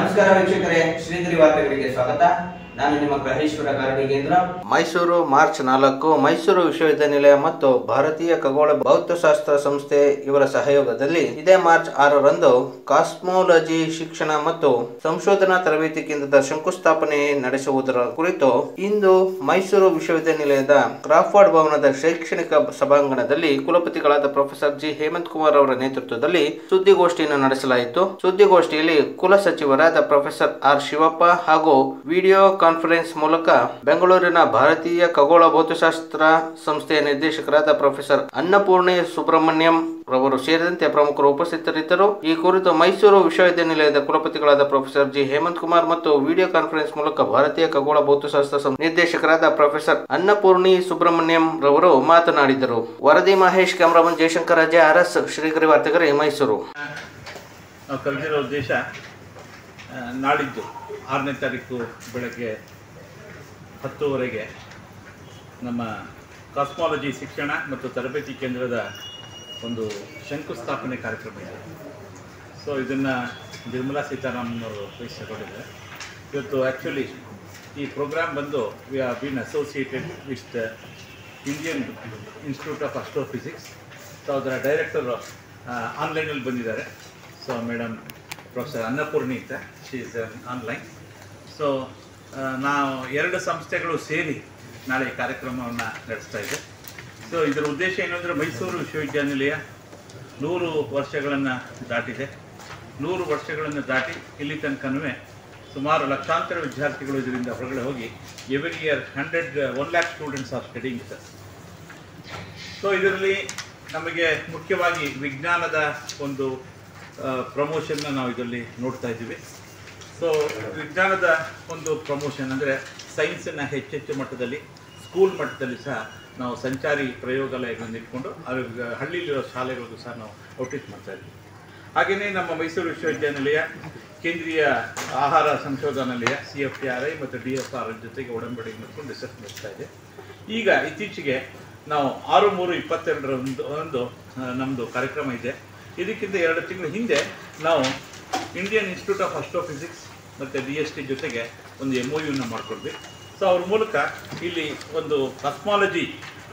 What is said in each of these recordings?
ನಮಸ್ಕಾರ ವೀಕ್ಷಕರೇ, ಶ್ರೀಗರಿ ವಾರ್ತೆಗಳಿಗೆ ಸ್ವಾಗತ. ನಾನು ನಿಮ್ಮ ಗ್ರಹೇಶ್ವರ ಗಾರ್ಡಿಗೇಂದ್ರ. ಮೈಸೂರು ಮಾರ್ಚ್ 4 ಮೈಸೂರು ವಿಶ್ವವಿದ್ಯಾನಿಲಯ ಮತ್ತು ಭಾರತೀಯ ಖಗೋಳ ಭೌತಶಾಸ್ತ್ರ ಸಂಸ್ಥೆ ಇವರ ಸಹಯೋಗದಲ್ಲಿ ಇದೇ ಮಾರ್ಚ್ 6ರಂದು ಕಾಸ್ಮೋಲಜಿ ಶಿಕ್ಷಣ ಮತ್ತು ಸಂಶೋಧನಾ ತರಬೇತಿ ಕೇಂದ್ರದ ಶಂಕುಸ್ಥಾಪನೆ ನಡೆಸುವುದರ ಕುರಿತು ಇಂದು ಮೈಸೂರು ವಿಶ್ವವಿದ್ಯಾನಿಲಯದ ಕ್ರಾಫರ್ಡ್ ಭವನದ ಶೈಕ್ಷಣಿಕ ಸಭಾಂಗಣದಲ್ಲಿ ಕುಲಪತಿಗಳಾದ ಪ್ರೊಫೆಸರ್ ಜಿ ಹೇಮಂತ್ ಕುಮಾರ್ ಅವರ ನೇತೃತ್ವದಲ್ಲಿ ಸುದ್ದಿಗೋಷ್ಠಿಯನ್ನು ನಡೆಸಲಾಯಿತು. ಸುದ್ದಿಗೋಷ್ಠಿಯಲ್ಲಿ ಕುಲಸಚಿವರಾದ ಪ್ರೊಫೆಸರ್ ಆರ್ ಶಿವಪ್ಪ ಹಾಗೂ ವಿಡಿಯೋ ಕಾನ್ಫರೆನ್ಸ್ ಮೂಲಕ ಬೆಂಗಳೂರಿನ ಭಾರತೀಯ ಖಗೋಳ ಭೌತಶಾಸ್ತ್ರ ಸಂಸ್ಥೆಯ ನಿರ್ದೇಶಕರಾದ ಪ್ರೊಫೆಸರ್ ಅನ್ನಪೂರ್ಣಿ ಸುಬ್ರಹ್ಮಣ್ಯಂ ರವರು ಸೇರಿದಂತೆ ಪ್ರಮುಖರು ಉಪಸ್ಥಿತರಿದ್ದರು. ಈ ಕುರಿತು ಮೈಸೂರು ವಿಶ್ವವಿದ್ಯಾನಿಲಯದ ಕುಲಪತಿಗಳಾದ ಪ್ರೊಫೆಸರ್ ಜಿ ಹೇಮಂತ್ ಕುಮಾರ್ ಮತ್ತು ವಿಡಿಯೋ ಕಾನ್ಫರೆನ್ಸ್ ಮೂಲಕ ಭಾರತೀಯ ಖಗೋಳ ಭೌತಶಾಸ್ತ್ರ ನಿರ್ದೇಶಕರಾದ ಪ್ರೊಫೆಸರ್ ಅನ್ನಪೂರ್ಣಿ ಸುಬ್ರಹ್ಮಣ್ಯಂ ರವರು ಮಾತನಾಡಿದರು. ವರದಿ ಮಹೇಶ್, ಕ್ಯಾಮರಾಮನ್ ಜಯಶಂಕರ್ ರಾಜೆ, RS, ಶ್ರೀಗರಿ ವಾರ್ತೆಗರಿ, ಮೈಸೂರು. ನಾವು ಕರೆದಿರೋ ಉದ್ದೇಶ ನಾಳಿದ್ದು 6ನೇ ತಾರೀಕು ಬೆಳಗ್ಗೆ 10:00 ನಮ್ಮ ಕಾಸ್ಮಾಲಜಿ ಶಿಕ್ಷಣ ಮತ್ತು ತರಬೇತಿ ಕೇಂದ್ರದ ಒಂದು ಶಂಕುಸ್ಥಾಪನೆ ಕಾರ್ಯಕ್ರಮ ಇದೆ. ಸೊ ಇದನ್ನು ನಿರ್ಮಲಾ ಸೀತಾರಾಮನ್ ಅವರು ವಹಿಸಿಕೊಂಡಿದ್ದಾರೆ. ಇವತ್ತು ಆ್ಯಕ್ಚುಲಿ ಈ ಪ್ರೋಗ್ರಾಮ್ ಬಂದು we are been associated with Indian Institute of Astrophysics. So ಅದರ ಡೈರೆಕ್ಟರ್ ಆನ್ಲೈನಲ್ಲಿ ಬಂದಿದ್ದಾರೆ. ಸೊ ಮೇಡಮ್ ಪ್ರೊಫೆಸರ್ ಅನ್ನಪೂರ್ಣಿ ಅಂತ, ಶಿ ಇಸ್ ಆನ್ಲೈನ್. ಸೊ ನಾವು 2 ಸಂಸ್ಥೆಗಳು ಸೇರಿ ನಾಳೆ ಈ ಕಾರ್ಯಕ್ರಮವನ್ನು ನಡೆಸ್ತಾ ಇದೆ. ಸೊ ಇದರ ಉದ್ದೇಶ ಏನು ಅಂದರೆ, ಮೈಸೂರು ವಿಶ್ವವಿದ್ಯಾನಿಲಯ 100 ವರ್ಷಗಳನ್ನು ದಾಟಿದೆ. 100 ವರ್ಷಗಳನ್ನು ದಾಟಿ ಇಲ್ಲಿ ತನಕನೂ ಸುಮಾರು ಲಕ್ಷಾಂತರ ವಿದ್ಯಾರ್ಥಿಗಳು ಇದರಿಂದ ಹೊರಗಡೆ ಹೋಗಿ every year 1 lakh students are studying with us. So ಇದರಲ್ಲಿ ನಮಗೆ ಮುಖ್ಯವಾಗಿ ವಿಜ್ಞಾನದ ಒಂದು ಪ್ರಮೋಷನ್ನ ನಾವು ಇದರಲ್ಲಿ ನೋಡ್ತಾ ಇದ್ದೀವಿ. ಸೊ ವಿಜ್ಞಾನದ ಒಂದು ಪ್ರಮೋಷನ್ ಅಂದರೆ ಸೈನ್ಸನ್ನು ಹೆಚ್ಚೆಚ್ಚು ಮಟ್ಟದಲ್ಲಿ ಸ್ಕೂಲ್ ಮಟ್ಟದಲ್ಲಿ ಸಹ ನಾವು ಸಂಚಾರಿ ಪ್ರಯೋಗಾಲಯಗಳನ್ನು ಇಟ್ಕೊಂಡು ಹಳ್ಳಿಲಿರೋ ಶಾಲೆಗಳಿಗೂ ಸಹ ನಾವು ಔಟ್ರೀಚ್ ಮಾಡ್ತಾ ಇದ್ದೀವಿ. ಹಾಗೆಯೇ ನಮ್ಮ ಮೈಸೂರು ವಿಶ್ವವಿದ್ಯಾನಿಲಯ ಕೇಂದ್ರೀಯ ಆಹಾರ ಸಂಶೋಧನಾಲಯ CFTRI ಮತ್ತು DFR ಜೊತೆಗೆ ಒಡಂಬಡಿಕೆ ಮಾಡಿಕೊಂಡು ರಿಸರ್ಚ್ ನಡೆಸ್ತಾ ಇದೆ. ಈಗ ಇತ್ತೀಚೆಗೆ ನಾವು 6/3/22 ನಮ್ಮದು ಕಾರ್ಯಕ್ರಮ ಇದೆ. ಇದಕ್ಕಿಂತ 2 ತಿಂಗಳ ಹಿಂದೆ ನಾವು ಇಂಡಿಯನ್ ಇನ್ಸ್ಟಿಟ್ಯೂಟ್ ಆಫ್ ಆಸ್ಟ್ರೋಫಿಸಿಕ್ಸ್ ಮತ್ತು DST ಜೊತೆಗೆ ಒಂದು MOUನ ಮಾಡಿಕೊಂಡ್ವಿ. ಸೊ ಅವ್ರ ಮೂಲಕ ಇಲ್ಲಿ ಒಂದು ಕಾಸ್ಮಾಲಜಿ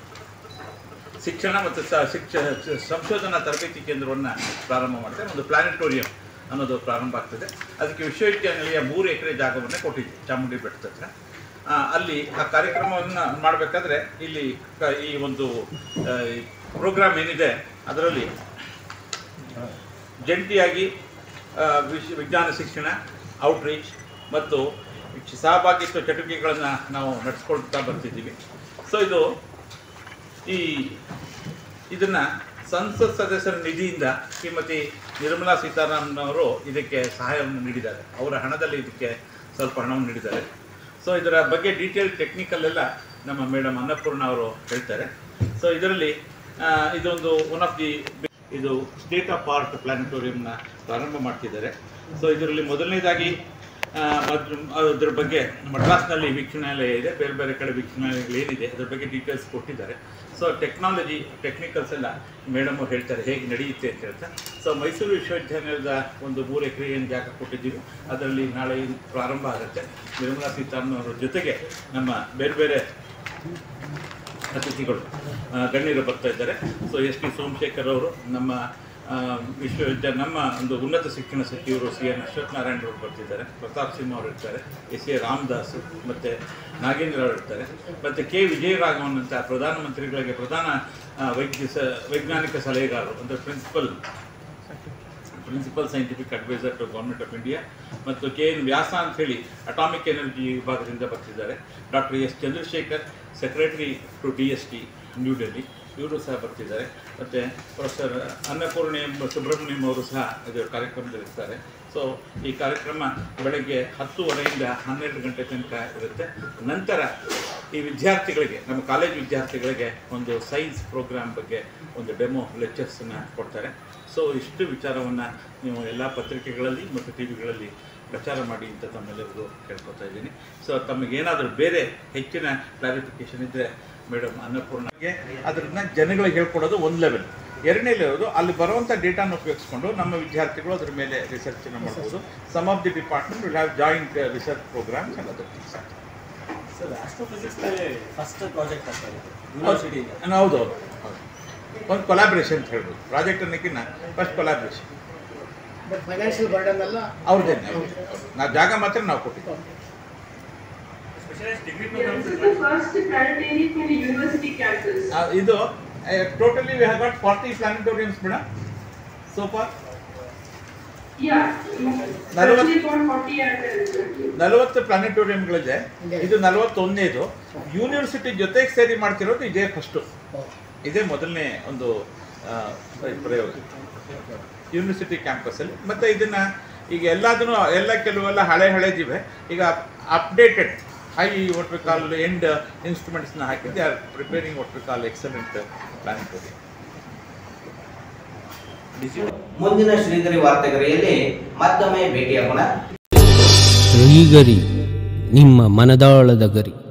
ಶಿಕ್ಷಣ ಮತ್ತು ಸಂಶೋಧನಾ ತರಬೇತಿ ಕೇಂದ್ರವನ್ನು ಪ್ರಾರಂಭ ಮಾಡ್ತಾರೆ. ಒಂದು ಪ್ಲಾನೆಟೋರಿಯಂ ಅನ್ನೋದು ಪ್ರಾರಂಭ ಆಗ್ತದೆ. ಅದಕ್ಕೆ ವಿಶ್ವವಿದ್ಯಾನಿಲಯ 3 ಎಕರೆ ಜಾಗವನ್ನು ಕೊಟ್ಟಿದ್ವಿ ಚಾಮುಂಡಿ ಬೆಟ್ಟದ ಹತ್ರ. ಅಲ್ಲಿ ಆ ಕಾರ್ಯಕ್ರಮವನ್ನು ಮಾಡಬೇಕಾದ್ರೆ ಇಲ್ಲಿ ಈ ಒಂದು ಪ್ರೋಗ್ರಾಮ್ ಏನಿದೆ ಅದರಲ್ಲಿ ಜಂಟಿಯಾಗಿ ವಿಜ್ಞಾನ ಶಿಕ್ಷಣ, ಔಟ್ರೀಚ್ ಮತ್ತು ಸಹಭಾಗಿತ್ವ ಚಟುವಟಿಕೆಗಳನ್ನು ನಾವು ನಡೆಸ್ಕೊಳ್ತಾ ಬರ್ತಿದ್ದೀವಿ. ಸೊ ಇದನ್ನು ಸಂಸತ್ ಸದಸ್ಯರ ನಿಧಿಯಿಂದ ಶ್ರೀಮತಿ ನಿರ್ಮಲಾ ಸೀತಾರಾಮನ್ ಅವರು ಇದಕ್ಕೆ ಸಹಾಯವನ್ನು ನೀಡಿದ್ದಾರೆ. ಅವರ ಹಣದಲ್ಲಿ ಇದಕ್ಕೆ ಸ್ವಲ್ಪ ಹಣವನ್ನು ನೀಡಿದ್ದಾರೆ. ಸೊ ಇದರ ಬಗ್ಗೆ ಡೀಟೇಲ್ ಟೆಕ್ನಿಕಲ್ ಎಲ್ಲ ನಮ್ಮ ಮೇಡಮ್ ಅನ್ನಪೂರ್ಣ ಅವರು ಹೇಳ್ತಾರೆ. ಸೊ ಇದರಲ್ಲಿ ಇದೊಂದು ಇದು ಸ್ಟೇಟ್ ಆಫ್ ಆರ್ಟ್ ಪ್ಲಾನೆಟೋರಿಯಂನ ಪ್ರಾರಂಭ ಮಾಡ್ತಿದ್ದಾರೆ. ಸೊ ಇದರಲ್ಲಿ ಮೊದಲನೇದಾಗಿ ಅದ್ರ ಬಗ್ಗೆ ಮಡ್ರಾಸ್ನಲ್ಲಿ ವೀಕ್ಷಣಾಲಯ ಇದೆ, ಬೇರೆ ಬೇರೆ ಕಡೆ ವೀಕ್ಷಣಾಲಯಗಳು ಏನಿದೆ ಅದ್ರ ಬಗ್ಗೆ ಡೀಟೇಲ್ಸ್ ಕೊಟ್ಟಿದ್ದಾರೆ. ಸೊ ಟೆಕ್ನಿಕಲ್ಸ್ ಎಲ್ಲ ಮೇಡಮ್ ಹೇಳ್ತಾರೆ ಹೇಗೆ ನಡೆಯುತ್ತೆ ಅಂತ ಹೇಳ್ತಾರೆ. ಸೊ ಮೈಸೂರು ವಿಶ್ವವಿದ್ಯಾನಿಲಯದ ಒಂದು 3 ಎಕರೆ ಏನು ಜಾಗ ಕೊಟ್ಟಿದ್ದೀವಿ ಅದರಲ್ಲಿ ನಾಳೆ ಪ್ರಾರಂಭ ಆಗುತ್ತೆ. ನಿರ್ಮಲಾ ಸೀತಾರಾಮನ್ ಅವರ ಜೊತೆಗೆ ನಮ್ಮ ಬೇರೆ ಬೇರೆ ಅತಿಥಿಗಳು ಗಣ್ಯರು ಬರ್ತಾ ಇದ್ದಾರೆ. ಸೊ SP ಸೋಮಶೇಖರ್ ಅವರು, ನಮ್ಮ ನಮ್ಮ ಒಂದು ಉನ್ನತ ಶಿಕ್ಷಣ ಸಚಿವರು CN ಅಶ್ವತ್ಥನಾರಾಯಣ ಅವರು ಬರ್ತಿದ್ದಾರೆ, ಪ್ರತಾಪ್ ಸಿಂಹ ಅವರು ಇರ್ತಾರೆ, SA ರಾಮದಾಸ್ ಮತ್ತು ನಾಗೇಂದ್ರ ಅವರು ಇರ್ತಾರೆ, ಮತ್ತು K ವಿಜಯರಾಘವನ್ ಅಂತ ಪ್ರಧಾನಮಂತ್ರಿಗಳಿಗೆ ಪ್ರಧಾನ ವೈಜ್ಞಾನಿಕ ಸಲಹೆಗಾರರು ಅಂದರೆ principal scientific adviser to government of India, ಮತ್ತು KN ವ್ಯಾಸ ಅಂಥೇಳಿ ಅಟಾಮಿಕ್ ಎನರ್ಜಿ ವಿಭಾಗದಿಂದ ಬರ್ತಿದ್ದಾರೆ. Doctor S Chandrashekar, secretary to DST New Delhi, ಇವರು ಸಹ ಬರ್ತಿದ್ದಾರೆ. ಮತ್ತು ಪ್ರೊಫೆಸರ್ ಅನ್ನಪೂರ್ಣಿ ಸುಬ್ರಹ್ಮಣ್ಯಂ ಅವರು ಸಹ ಇದರ ಕಾರ್ಯಕ್ರಮದಲ್ಲಿರ್ತಾರೆ. ಸೊ ಈ ಕಾರ್ಯಕ್ರಮ ಬೆಳಗ್ಗೆ 10:30ಯಿಂದ 12 ಗಂಟೆ ತನಕ ಇರುತ್ತೆ. ನಂತರ ಈ ವಿದ್ಯಾರ್ಥಿಗಳಿಗೆ, ನಮ್ಮ ಕಾಲೇಜ್ ವಿದ್ಯಾರ್ಥಿಗಳಿಗೆ ಒಂದು ಸೈನ್ಸ್ ಪ್ರೋಗ್ರಾಮ್ ಬಗ್ಗೆ ಒಂದು ಡೆಮೋ ಲೆಕ್ಚರ್ಸನ್ನು ಕೊಡ್ತಾರೆ. ಸೊ ಇಷ್ಟು ವಿಚಾರವನ್ನು ನೀವು ಎಲ್ಲ ಪತ್ರಿಕೆಗಳಲ್ಲಿ ಮತ್ತು TVಗಳಲ್ಲಿ ಪ್ರಚಾರ ಮಾಡಿ ಅಂತ ತಮ್ಮೆಲ್ಲರಿಗೂ ಕೇಳ್ಕೊತಾ ಇದ್ದೀನಿ. ಸೊ ತಮಗೇನಾದರೂ ಬೇರೆ ಹೆಚ್ಚಿನ ಕ್ಲಾರಿಫಿಕೇಷನ್ ಇದ್ದರೆ ಮೇಡಮ್ ಅನ್ನಪೂರ್ಣಗೆ ಅದನ್ನ ಜನಗಳಿಗೆ ಹೇಳ್ಕೊಡೋದು ಒಂದು ಲೆವೆಲ್. ಎರಡನೇಲಿರೋದು ಅಲ್ಲಿ ಬರುವಂಥ ಡೇಟಾನ ಉಪಯೋಗಿಸ್ಕೊಂಡು ನಮ್ಮ ವಿದ್ಯಾರ್ಥಿಗಳು ಅದ್ರ ಮೇಲೆ ರಿಸರ್ಚನ್ನು ಮಾಡ್ಬೋದು. Some of the department will have joint research programmes and other things. Sir astrophysics first project ಆಗ್ತಾರೆ ಯೂನಿವರ್ಸಿಟಿ. ಹೌದು, ಒಂದು ಕೊಲಾಬ್ರೇಷನ್ ಅಂತ ಹೇಳ್ಬೋದು. ಪ್ರಾಜೆಕ್ಟ್ ಅನ್ನೋಕ್ಕಿಂತ first collaboration. But financial burden ಎಲ್ಲ ಅವ್ರದ್ದೇನೆ, ನಾವು ಜಾಗ ಮಾತ್ರ ನಾವು ಕೊಟ್ಟಿದ್ದೀವಿ. ಇದು totally we have got 40 planetariums madam so far. 40 ಪ್ಲಾನೆಟೋರಿಯಂಗಳಿದೆ. ಇದು 41ನೇದು. ಯೂನಿವರ್ಸಿಟಿ ಜೊತೆಗೆ ಸೇರಿ ಮಾಡ್ತಿರೋದು ಇದೇ ಫಸ್ಟು. ಇದೇ ಮೊದಲನೇ ಒಂದು ಪ್ರಯೋಗ ಯೂನಿವರ್ಸಿಟಿ ಕ್ಯಾಂಪಸ್ಸಲ್ಲಿ. ಮತ್ತು ಇದನ್ನು ಈಗ ಎಲ್ಲ ಕೆಲವೆಲ್ಲ ಹಳೆದಿವೆ. ಈಗ updated high what we call end ಇನ್ಸ್ಟ್ರೂಮೆಂಟ್ಸ್ನ ಹಾಕಿ they are preparing what we call excellent planetarium. ಮುಂದಿನ ಶ್ರೀಗರಿ ವಾರ್ತೆಗರಿಯಲ್ಲಿ ಮತ್ತೊಮ್ಮೆ ಭೇಟಿಯಾಗೋಣ. ಶ್ರೀಗರಿ, ನಿಮ್ಮ ಮನದಾಳದ ಗರಿ.